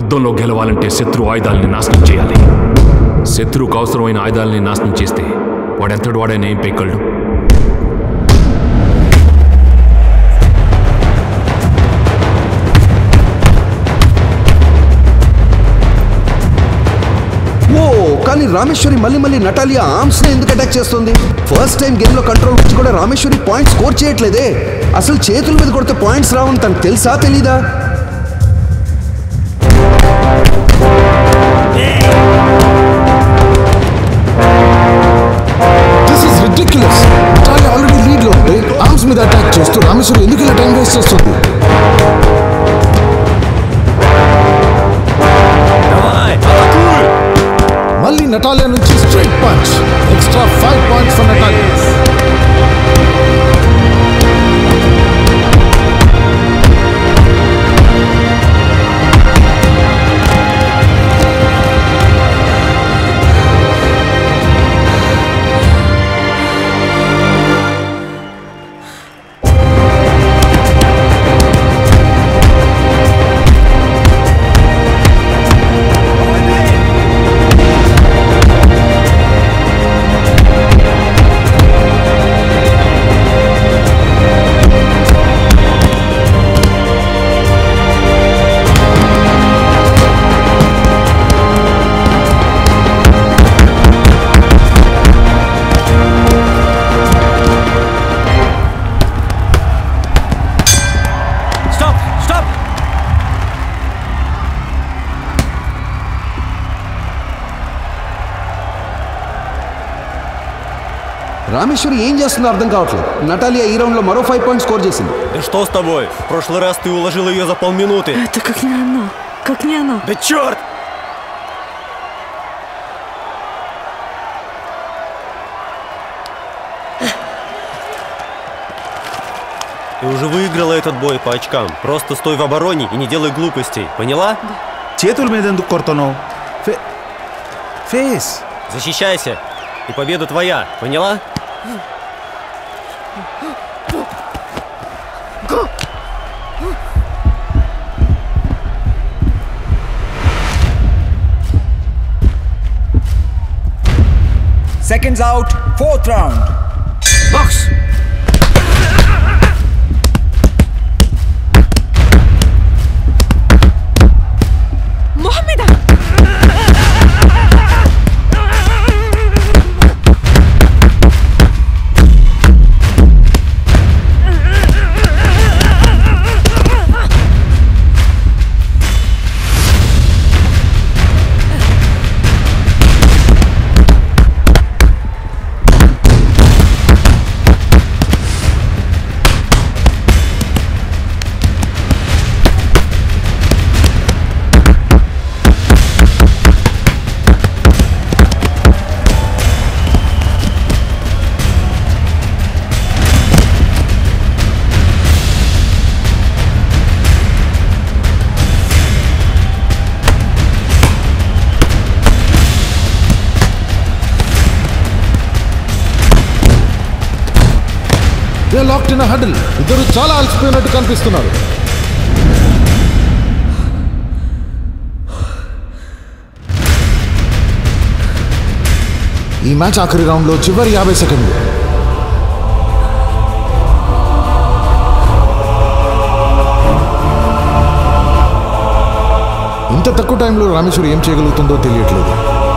యుద్ధంలో గెలవాలంటే శత్రు ఆయుధాలని నాశనం చేయాలి. శత్రువుకు అవసరమైన ఆయుధాలని నాశనం చేస్తే వాడెంతటి వాడైనా ఏం పైకళ్ళు. కానీ రామేశ్వరి మళ్ళీ నటాలియా ఆర్మ్స్ ని ఎందుకు అటాక్ చేస్తుంది? ఫస్ట్ టైం గేమ్ లో కంట్రోల్ వచ్చి కూడా రామేశ్వరి పాయింట్స్ స్కోర్ చేయట్లేదే. అసలు చేతుల మీద కొడితే పాయింట్స్ రావని తనకు తెలుసా తెలీదా? This is ridiculous. Natalia already lead లో ఉంది. ఆర్మ్స్ మీద అటాక్ చేస్తూ రామేశ్వరి ఎందుకు ఇలా టైం వేస్ట్ చేస్తుంది? మళ్ళీ నటాలియా నుంచి straight punch. Extra 5 points for Natalia. Rameshwari ఏం చేస్తుందో అర్థం కావట్లేదు. నటాలియా ఈ రౌండ్ లో మరో 5 పాయింట్స్ స్కోర్ చేసింది. Да что с тобой? В прошлый раз ты уложил ее за полминуты. Это как не она. Как не она. Да черт! Ты уже выиграла этот бой по очкам. Просто стой в обороне и не делай глупостей. Поняла? చేతుల మీద ఎందుకు కొడతావు? Face. Защищайся. И победа твоя. Поняла? Seconds out, 4th round. Box. Mohammed! They are locked in a huddle. ఇద్దరు చాలా అలసిపోయినట్టు కనిపిస్తున్నారు. ఈ మ్యాచ్ ఆఖరి రౌండ్ లో చివరి 50 సెకండ్లు. ఇంత తక్కువ టైంలో రామేశ్వరి ఏం చేయగలుగుతుందో తెలియట్లేదు.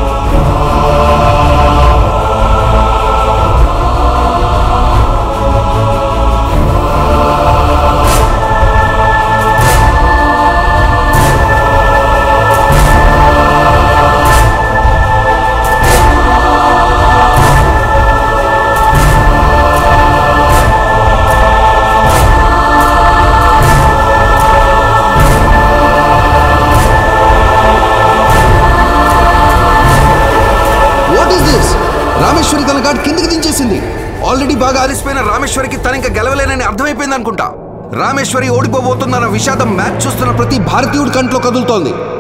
రామేశ్వరి తన గాడ్ కిందికి దించేసింది. ఆల్రెడీ బాగా అలిసిపోయిన రామేశ్వరికి తన ఇంకా గెలవలేనని అర్థమైపోయింది అనుకుంటా. రామేశ్వరి ఓడిపోబోతున్న విషాదం మ్యాచ్ చూస్తున్న ప్రతి భారతీయుడి కంట్లో కదులుతోంది.